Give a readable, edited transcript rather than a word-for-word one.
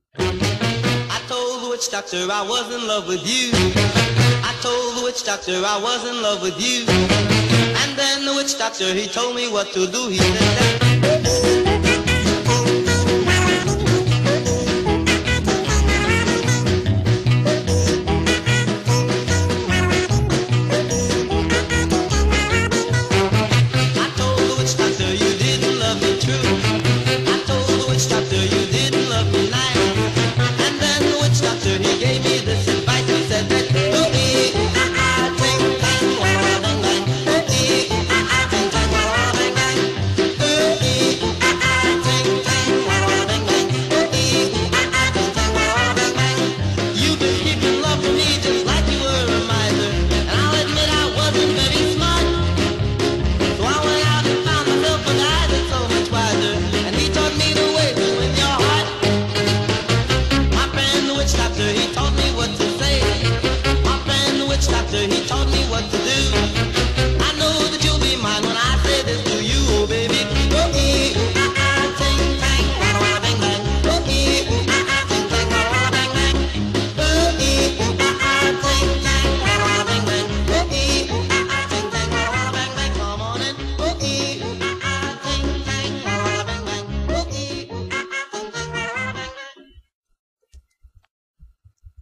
I told the witch doctor I was in love with you. I told the witch doctor I was in love with you. And then the witch doctor, he told me what to do. He said I told the witch doctor you didn't love me true. I told the witch doctor you didn't love me nice. And then the witch doctor, he gave me this advice. He said that you've been keeping love for me just like you were a miser. And I'll admit I wasn't very smart. So I went out and found myself a guy that's so much wiser. And he taught me the way to win your heart. My friend the witch doctor, he taught me what to say. My friend the witch doctor, he taught me what to do.